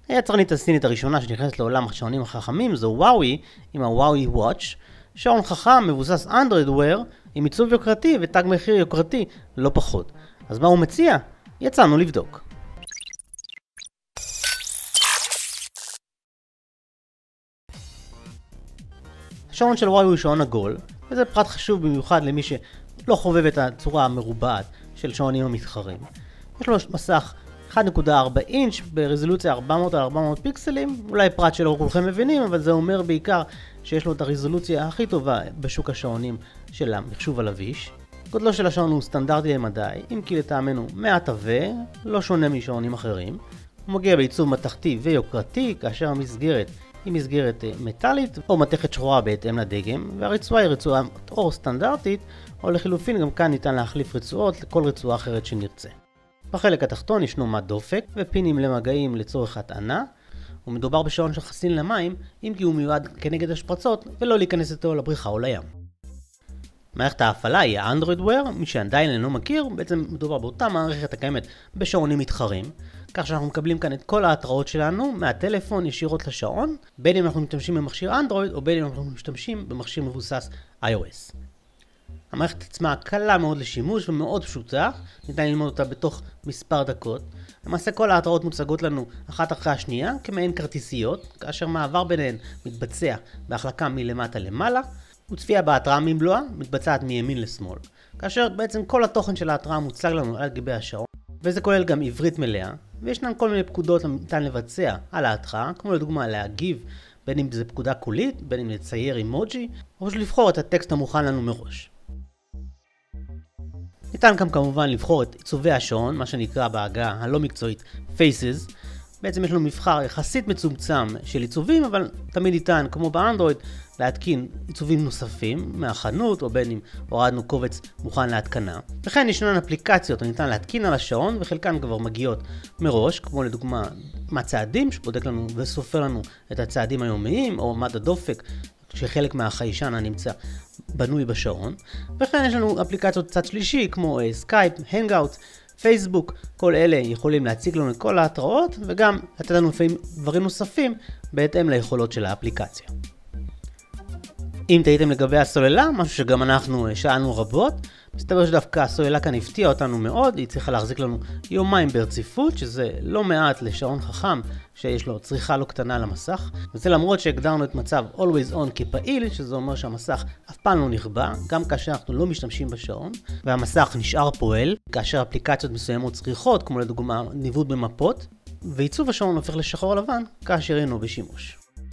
היצרנית הסינית הראשונה שנכנסת לעולם השעונים החכמים זו וואוי עם הוואוי וואץ', שעון חכם מבוסס אנדרואיד וויר עם עיצוב יוקרתי ותג מחיר יוקרתי לא פחות. אז מה הוא מציע? יצאנו לבדוק. השעון של וואוי הוא שעון עגול, וזה פרט חשוב במיוחד למי שלא חובב את הצורה המרובעת של שעונים המתחרים. יש לו מסך 1.4 אינץ' ברזולוציה 400 על 400 פיקסלים, אולי פרט שלא כולכם מבינים, אבל זה אומר בעיקר שיש לו את הרזולוציה הכי טובה בשוק השעונים של המחשוב הלביש. גודלו של השעון הוא סטנדרטי למדי, אם כי לטעמנו מעט עבה, לא שונה משעונים אחרים. הוא מגיע בעיצוב מתכתי ויוקרתי, כאשר המסגרת היא מסגרת מטלית או מתכת שחורה בהתאם לדגם, והרצועה היא רצועת אור סטנדרטית, או לחילופין גם כאן ניתן להחליף רצועות לכל רצועה אחרת שנרצה. בחלק התחתון ישנו מד דופק ופינים למגעים לצורך הטענה, ומדובר בשעון שחסין למים, אם כי הוא מיועד כנגד השפרצות ולא להיכנס איתו לבריכה או לים. מערכת ההפעלה היא האנדרואיד וויר, מי שעדיין אינו מכיר, בעצם מדובר באותה מערכת הקיימת בשעונים מתחרים, כך שאנחנו מקבלים כאן את כל ההתראות שלנו מהטלפון ישירות לשעון, בין אם אנחנו משתמשים במכשיר אנדרואיד או בין אם אנחנו משתמשים במכשיר מבוסס iOS. המערכת עצמה קלה מאוד לשימוש ומאוד פשוטה, ניתן ללמוד אותה בתוך מספר דקות. למעשה כל ההתראות מוצגות לנו אחת אחרי השנייה כמעין כרטיסיות, כאשר מעבר ביניהן מתבצע בהחלקה מלמטה למעלה, וצפייה בהתראה ממלואה מתבצעת מימין לשמאל, כאשר בעצם כל התוכן של ההתראה מוצג לנו על גבי השעון, וזה כולל גם עברית מלאה, וישנן כל מיני פקודות ניתן לבצע על ההתראה, כמו לדוגמה להגיב, בין אם זה פקודה קולית, בין אם לצייר אימוג'י, או פשוט לבחור את הטקסט המוכן לנו מראש. ניתן גם כמובן לבחור את עיצובי השעון, מה שנקרא בהגה הלא מקצועית Faces. בעצם יש לנו מבחר יחסית מצומצם של עיצובים, אבל תמיד ניתן, כמו באנדרואיד, להתקין עיצובים נוספים מהחנות, או בין אם הורדנו קובץ מוכן להתקנה. וכן ישנן אפליקציות הניתן להתקין על השעון, וחלקן כבר מגיעות מראש, כמו לדוגמה מהצעדים, שבודק לנו וסופר לנו את הצעדים היומיים, או מד הדופק, שחלק מהחיישן הנמצא בנוי בשעון. וכן יש לנו אפליקציות צד שלישי, כמו סקייפ, הנגאוטס, פייסבוק, כל אלה יכולים להציג לנו את כל ההתראות, וגם לתת לנו לפעמים דברים נוספים בהתאם ליכולות של האפליקציה. אם תהיתם לגבי הסוללה, משהו שגם אנחנו שאלנו רבות, מסתבר שדווקא הסוללה כאן הפתיעה אותנו מאוד, היא צריכה להחזיק לנו יומיים ברציפות, שזה לא מעט לשעון חכם שיש לו צריכה לא קטנה למסך, וזה למרות שהגדרנו את מצב Always On כפעיל, שזה אומר שהמסך אף פעם לא נכבה, גם כאשר אנחנו לא משתמשים בשעון, והמסך נשאר פועל, כאשר אפליקציות מסוימות צריכות, כמו לדוגמה ניווט במפות, ועיצוב השעון הופך לשחור לבן, כאשר אינו בשימוש.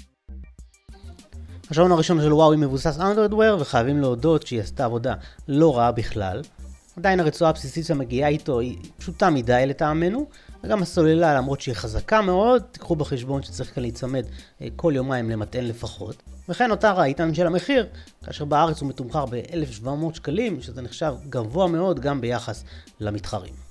השעון הראשון של וואוי מבוסס אנדרואיד וויר, וחייבים להודות שהיא עשתה עבודה לא רעה בכלל. עדיין הרצועה הבסיסית שמגיעה איתו היא פשוטה מדי לטעמנו, וגם הסוללה למרות שהיא חזקה מאוד, תיקחו בחשבון שצריך כאן להיצמד כל יומיים למטען לפחות. וכן נותר העיתן של המחיר, כאשר בארץ הוא מתומחר ב-1,700 שקלים, שזה נחשב גבוה מאוד גם ביחס למתחרים.